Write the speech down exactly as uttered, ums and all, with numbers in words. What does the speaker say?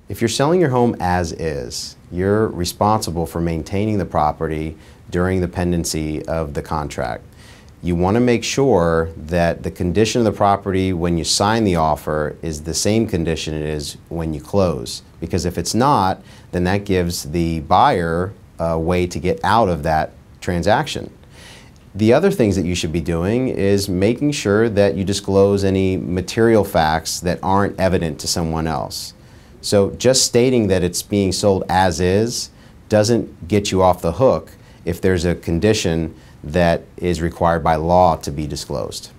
If you're selling your home as is, you're responsible for maintaining the property during the pendency of the contract. You want to make sure that the condition of the property when you sign the offer is the same condition it is when you close. Because if it's not, then that gives the buyer a way to get out of that transaction. The other things that you should be doing is making sure that you disclose any material facts that aren't evident to someone else. So just stating that it's being sold as is doesn't get you off the hook if there's a condition that is required by law to be disclosed.